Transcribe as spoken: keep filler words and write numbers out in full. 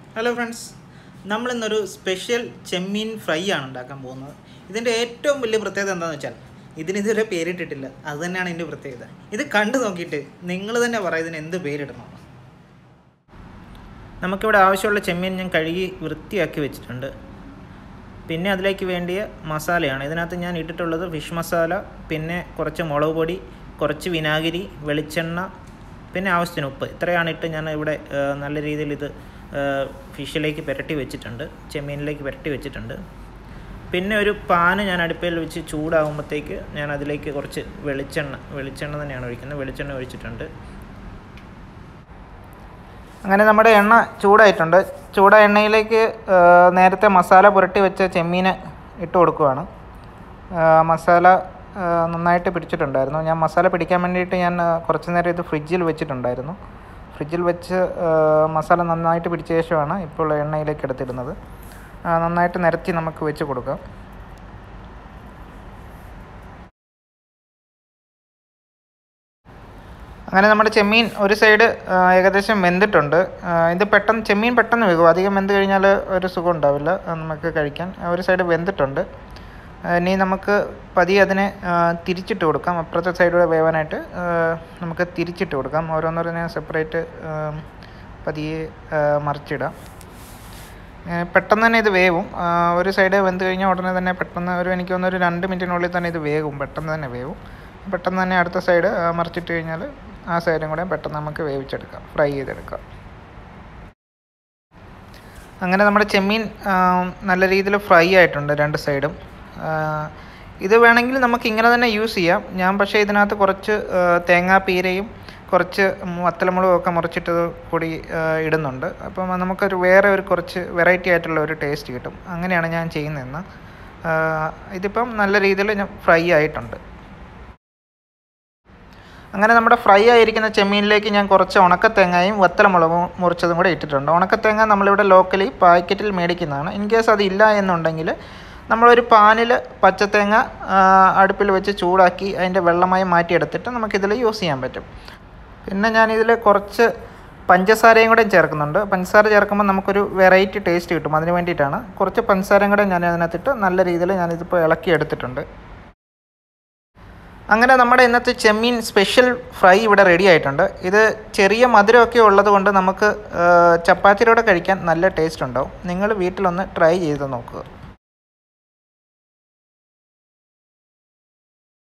Hello friends, നമ്മളിന്നൊരു special ചെമ്മീൻ fry ആണ് ഉണ്ടാക്കാൻ പോകുന്നത്. ഇതിൻ്റെ ഏറ്റവും വലിയ പ്രത്യേകത എന്താണെന്ന് വെച്ചാൽ ഇതിനിതുവരെ പേരിട്ടിട്ടില്ല. അത് തന്നെയാണ് ഇതിൻ്റെ പ്രത്യേകത. ഇത് കണ്ടു നോക്കിയിട്ട് നിങ്ങൾ തന്നെ പറയും ഇതിന് എന്ത് പേരിടണം. നമുക്കിവിടെ ആവശ്യമുള്ള ചെമ്മീൻ ഞാൻ കഴുകി വൃത്തിയാക്കി വെച്ചിട്ടുണ്ട്. പിന്നെ അതിലേക്ക് വേണ്ടിയ മസാലയാണ് ഇതിനകത്ത് ഞാൻ ഇട്ടിട്ടുള്ളത്. ഫിഷ് മസാല, പിന്നെ കുറച്ച് മുളക് പൊടി, കുറച്ച് വിനാഗിരി, വെളിച്ചെണ്ണ, പിന്നെ ആവശ്യത്തിന് ഉപ്പ്. ഇത്രയാണ് ഇട്ട് ഞാൻ ഇവിടെ നല്ല രീതിയിൽ ഇത് ഫിഷിലേക്ക് പുരട്ടി വെച്ചിട്ടുണ്ട്, ചെമ്മീനിലേക്ക് പുരട്ടി വെച്ചിട്ടുണ്ട്. പിന്നെ ഒരു പാന് ഞാൻ അടുപ്പിൽ വെച്ച് ചൂടാകുമ്പോഴത്തേക്ക് ഞാൻ അതിലേക്ക് കുറച്ച് വെളിച്ചെണ്ണ വെളിച്ചെണ്ണ തന്നെയാണ് ഒഴിക്കുന്നത് വെളിച്ചെണ്ണ ഒഴിച്ചിട്ടുണ്ട്. അങ്ങനെ നമ്മുടെ എണ്ണ ചൂടായിട്ടുണ്ട്. ചൂട എണ്ണയിലേക്ക് നേരത്തെ മസാല പുരട്ടി വെച്ച ചെമ്മീന് ഇട്ട് കൊടുക്കുകയാണ്. മസാല നന്നായിട്ട് പിടിച്ചിട്ടുണ്ടായിരുന്നു. ഞാൻ മസാല പിടിക്കാൻ വേണ്ടിയിട്ട് ഞാൻ കുറച്ച് നേരം ഇത് ഫ്രിഡ്ജിൽ വെച്ചിട്ടുണ്ടായിരുന്നു. ഫ്രിഡ്ജിൽ വെച്ച് മസാല നന്നായിട്ട് പിടിച്ച ശേഷമാണ് ഇപ്പോൾ എണ്ണയിലേക്ക് എടുത്തിടുന്നത്. നന്നായിട്ട് നിരത്തി നമുക്ക് വെച്ച് കൊടുക്കാം. അങ്ങനെ നമ്മുടെ ചെമ്മീൻ ഒരു സൈഡ് ഏകദേശം വെന്തിട്ടുണ്ട്. ഇത് പെട്ടെന്ന് ചെമ്മീൻ പെട്ടെന്ന് വേകും. അധികം വെന്ത് കഴിഞ്ഞാൽ ഒരു സുഖം ഉണ്ടാവില്ല നമുക്ക് കഴിക്കാൻ. ഒരു സൈഡ് വെന്തിട്ടുണ്ട്. ഇനി നമുക്ക് പതിയെ അതിനെ തിരിച്ചിട്ട് കൊടുക്കാം. അപ്പുറത്തെ സൈഡിലൂടെ വേവാനായിട്ട് നമുക്ക് തിരിച്ചിട്ട് കൊടുക്കാം. ഓരോന്നോരോന്നെ സെപ്പറേറ്റ് പതിയെ മറിച്ചിടാം. പെട്ടെന്ന് തന്നെ ഇത് വേവും. ഒരു സൈഡ് വെന്ത് കഴിഞ്ഞാൽ ഉടനെ തന്നെ പെട്ടെന്ന് ഒരു എനിക്ക് തോന്നുന്നു ഒരു രണ്ട് മിനിറ്റിനുള്ളിൽ തന്നെ ഇത് വേവും. പെട്ടെന്ന് തന്നെ വേവും. പെട്ടെന്ന് തന്നെ അടുത്ത സൈഡ് മറിച്ചിട്ട് കഴിഞ്ഞാൽ ആ സൈഡും കൂടെ പെട്ടെന്ന് നമുക്ക് വേവിച്ചെടുക്കാം, ഫ്രൈ ചെയ്തെടുക്കാം. അങ്ങനെ നമ്മുടെ ചെമ്മീൻ നല്ല രീതിയിൽ ഫ്രൈ ആയിട്ടുണ്ട് രണ്ട് സൈഡും. ഇത് വേണമെങ്കിൽ നമുക്ക് ഇങ്ങനെ തന്നെ യൂസ് ചെയ്യാം. ഞാൻ പക്ഷേ ഇതിനകത്ത് കുറച്ച് തേങ്ങാപ്പീരയും കുറച്ച് വത്തലമുളകും ഒക്കെ മുറിച്ചിട്ട് കൂടി ഇടുന്നുണ്ട്. അപ്പം നമുക്കൊരു വേറെ ഒരു കുറച്ച് വെറൈറ്റി ആയിട്ടുള്ള ഒരു ടേസ്റ്റ് കിട്ടും. അങ്ങനെയാണ് ഞാൻ ചെയ്യുന്നതെന്ന്. ഇതിപ്പം നല്ല രീതിയിൽ ഞാൻ ഫ്രൈ ആയിട്ടുണ്ട്. അങ്ങനെ നമ്മുടെ ഫ്രൈ ആയിരിക്കുന്ന ചെമ്മീനിലേക്ക് ഞാൻ കുറച്ച് ഉണക്കത്തേങ്ങയും വത്തലമുളകും മുറിച്ചതും കൂടെ ഇട്ടിട്ടുണ്ട്. ഉണക്കത്തേങ്ങ നമ്മളിവിടെ ലോക്കലി പാക്കറ്റിൽ മേടിക്കുന്നതാണ്. ഇൻ കേസ് അതില്ല എന്നുണ്ടെങ്കിൽ നമ്മളൊരു പാനിൽ പച്ചത്തേങ്ങ അടുപ്പിൽ വെച്ച് ചൂടാക്കി അതിൻ്റെ വെള്ളമായി മാറ്റിയെടുത്തിട്ട് നമുക്കിതിൽ യൂസ് ചെയ്യാൻ പറ്റും. പിന്നെ ഞാനിതിൽ കുറച്ച് പഞ്ചസാരയും കൂടെ ചേർക്കുന്നുണ്ട്. പഞ്ചസാര ചേർക്കുമ്പോൾ നമുക്കൊരു വെറൈറ്റി ടേസ്റ്റ് കിട്ടും. അതിന് വേണ്ടിയിട്ടാണ് കുറച്ച് പഞ്ചസാരയും കൂടെ ഞാൻ അതിനകത്തിട്ട് നല്ല രീതിയിൽ ഞാനിതിപ്പോൾ ഇളക്കി എടുത്തിട്ടുണ്ട്. അങ്ങനെ നമ്മുടെ ഇന്നത്തെ ചെമ്മീൻ സ്പെഷ്യൽ ഫ്രൈ ഇവിടെ റെഡി ആയിട്ടുണ്ട്. ഇത് ചെറിയ മധുരമൊക്കെ ഉള്ളത് കൊണ്ട് നമുക്ക് ചപ്പാത്തിയുടെ കഴിക്കാൻ നല്ല ടേസ്റ്റ് ഉണ്ടാവും. നിങ്ങൾ വീട്ടിലൊന്ന് ട്രൈ ചെയ്ത് നോക്കുക.